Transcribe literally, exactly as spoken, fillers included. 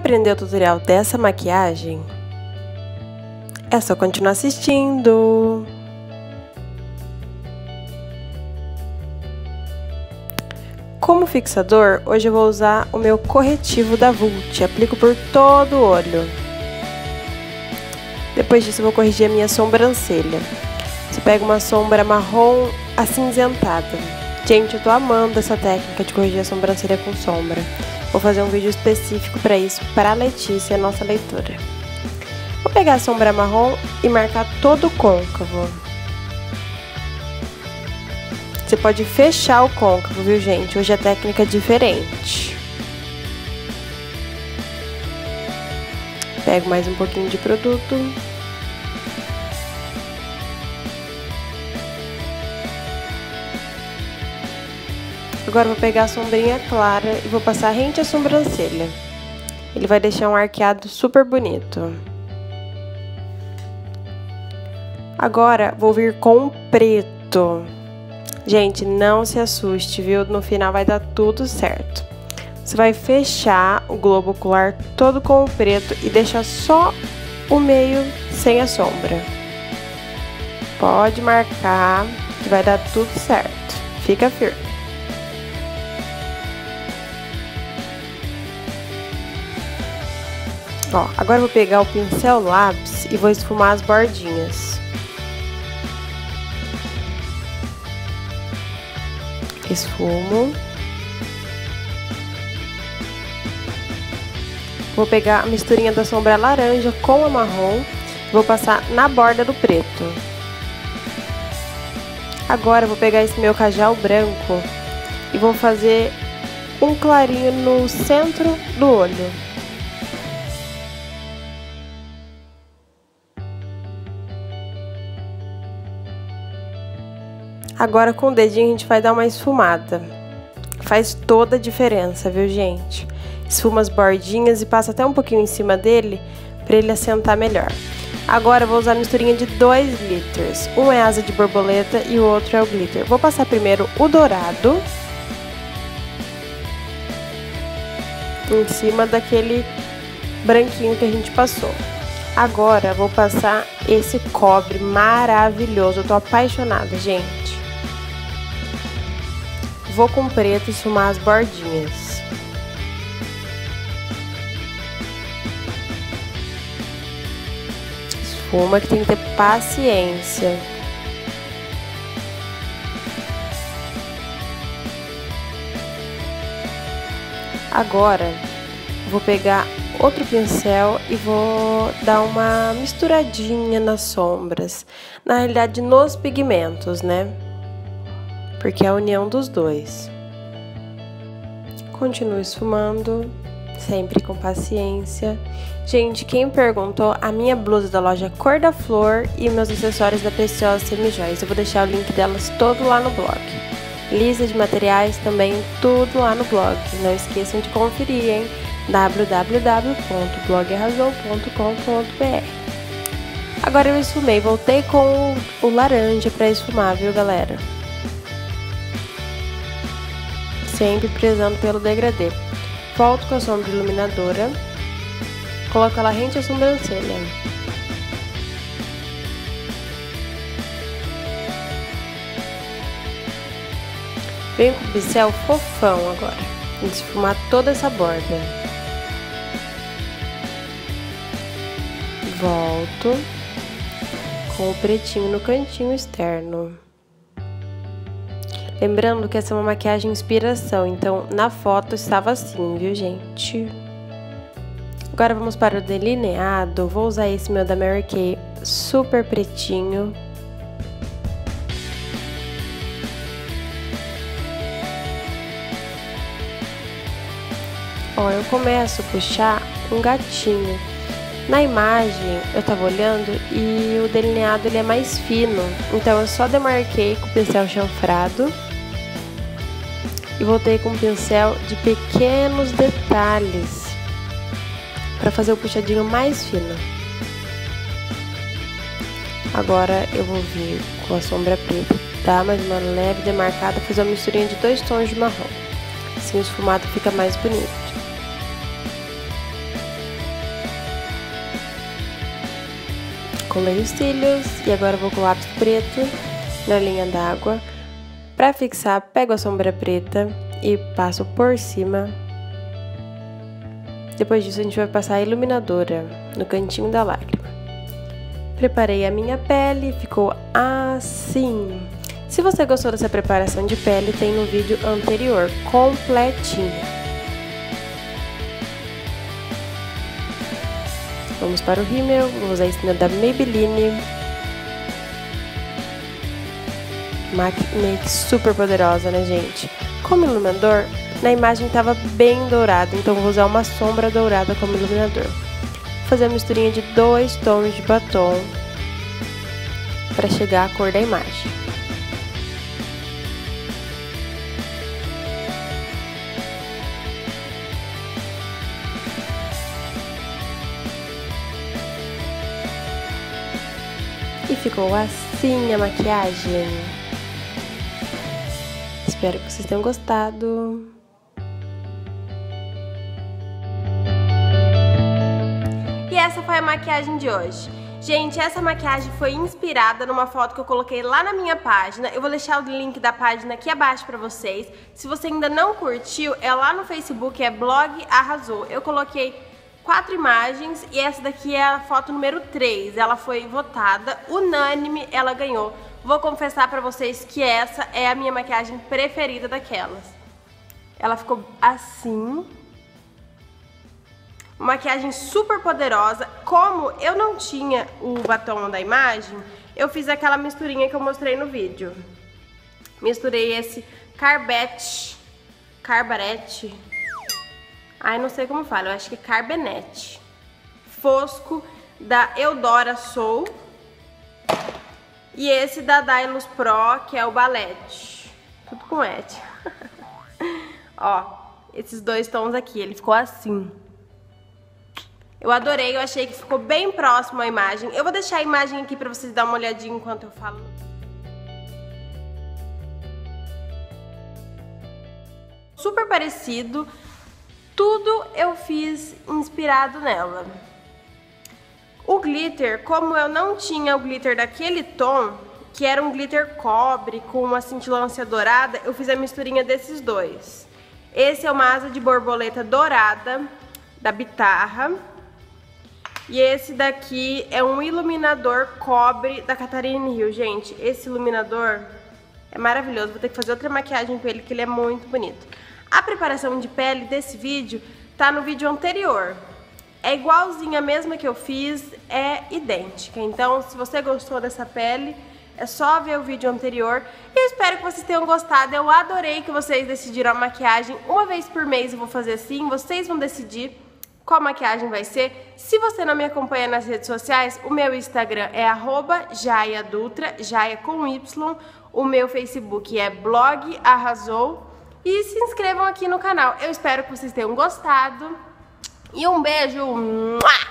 aprender o tutorial dessa maquiagem? É só continuar assistindo! Como fixador, hoje eu vou usar o meu corretivo da Vult. Aplico por todo o olho. Depois disso eu vou corrigir a minha sobrancelha. Você pega uma sombra marrom acinzentada. Gente, eu tô amando essa técnica de corrigir a sobrancelha com sombra. Vou fazer um vídeo específico para isso, para a Letícia, nossa leitora. Vou pegar a sombra marrom e marcar todo o côncavo. Você pode fechar o côncavo, viu, gente? Hoje a técnica é diferente. Pego mais um pouquinho de produto. Agora eu vou pegar a sombrinha clara e vou passar rente à sobrancelha. Ele vai deixar um arqueado super bonito. Agora vou vir com o preto. Gente, não se assuste, viu? No final vai dar tudo certo. Você vai fechar o globo ocular todo com o preto e deixar só o meio sem a sombra. Pode marcar que vai dar tudo certo. Fica firme. Ó, agora eu vou pegar o pincel lápis e vou esfumar as bordinhas. Esfumo. Vou pegar a misturinha da sombra laranja com a marrom. Vou passar na borda do preto. Agora eu vou pegar esse meu cajal branco e vou fazer um clarinho no centro do olho. Agora com o dedinho a gente vai dar uma esfumada. Faz toda a diferença, viu, gente? Esfuma as bordinhas e passa até um pouquinho em cima dele para ele assentar melhor. Agora eu vou usar a misturinha de dois glitters. Um é asa de borboleta e o outro é o glitter. Vou passar primeiro o dourado em cima daquele branquinho que a gente passou. Agora vou passar esse cobre maravilhoso. Eu tô apaixonada, gente. Vou com preto esfumar as bordinhas. Esfuma que tem que ter paciência. Agora, vou pegar outro pincel e vou dar uma misturadinha nas sombras. Na realidade, nos pigmentos, né? Porque é a união dos dois. Continuo esfumando, sempre com paciência. Gente, quem perguntou, a minha blusa da loja Cor da Flor e meus acessórios da Preciosa Semijoias. Eu vou deixar o link delas todo lá no blog. Lista de materiais também, tudo lá no blog. Não esqueçam de conferir, hein? w w w ponto blog arrasou ponto com ponto b r. Agora eu esfumei, voltei com o laranja pra esfumar, viu, galera? Sempre prezando pelo degradê. Volto com a sombra iluminadora. Coloco ela rente à sobrancelha. Venho com o pincel fofão agora. Vou esfumar toda essa borda. Volto com o pretinho no cantinho externo. Lembrando que essa é uma maquiagem inspiração, então na foto estava assim, viu, gente? Agora vamos para o delineado. Vou usar esse meu da Mary Kay, super pretinho. Ó, eu começo a puxar um gatinho. Na imagem, eu tava olhando e o delineado ele é mais fino, então eu só demarquei com o pincel chanfrado e voltei com um pincel de pequenos detalhes para fazer o puxadinho mais fino. Agora eu vou vir com a sombra preta, dar mais uma leve demarcada, fazer uma misturinha de dois tons de marrom. Assim o esfumado fica mais bonito. colei os cílios e agora eu vou com o lápis preto na linha d'água. Pra fixar, pego a sombra preta e passo por cima. Depois disso, a gente vai passar a iluminadora no cantinho da lágrima. Preparei a minha pele, ficou assim. Se você gostou dessa preparação de pele, tem no vídeo anterior, completinho. Vamos para o rímel, vou usar esse da Maybelline. Make super poderosa, né, gente? Como iluminador, na imagem estava bem dourado, então vou usar uma sombra dourada como iluminador. Vou fazer a misturinha de dois tons de batom para chegar à cor da imagem. E ficou assim a maquiagem. Espero que vocês tenham gostado. E essa foi a maquiagem de hoje. Gente, essa maquiagem foi inspirada numa foto que eu coloquei lá na minha página. Eu vou deixar o link da página aqui abaixo pra vocês. Se você ainda não curtiu, é lá no Facebook, é Blog Arrasou. Eu coloquei quatro imagens e essa daqui é a foto número três. Ela foi votada, unânime, ela ganhou. Vou confessar pra vocês que essa é a minha maquiagem preferida daquelas. Ela ficou assim. Uma maquiagem super poderosa. Como eu não tinha o batom da imagem, eu fiz aquela misturinha que eu mostrei no vídeo. Misturei esse Carbet, Carbarete, ai, não sei como fala, eu acho que é Carbenete Fosco da Eudora Soul. E esse da Dylos Pro, que é o Balete. Tudo com et. Ó, esses dois tons aqui, ele ficou assim. Eu adorei, eu achei que ficou bem próximo à imagem. Eu vou deixar a imagem aqui pra vocês darem uma olhadinha enquanto eu falo. Super parecido. Tudo eu fiz inspirado nela. O glitter, como eu não tinha o glitter daquele tom, que era um glitter cobre com uma cintilância dourada, eu fiz a misturinha desses dois. Esse é uma asa de borboleta dourada, da Bitarra. E esse daqui é um iluminador cobre da Catarina Hill. Gente, esse iluminador é maravilhoso. Vou ter que fazer outra maquiagem com ele, que ele é muito bonito. A preparação de pele desse vídeo tá no vídeo anterior. É igualzinha a mesma que eu fiz, é idêntica. Então, se você gostou dessa pele, é só ver o vídeo anterior. E eu espero que vocês tenham gostado. Eu adorei que vocês decidiram a maquiagem. Uma vez por mês eu vou fazer assim. Vocês vão decidir qual maquiagem vai ser. Se você não me acompanha nas redes sociais, o meu Instagram é arroba Jaia Dutra, Jaia com Y. O meu Facebook é Blog Arrasou. E se inscrevam aqui no canal. Eu espero que vocês tenham gostado. E um beijo!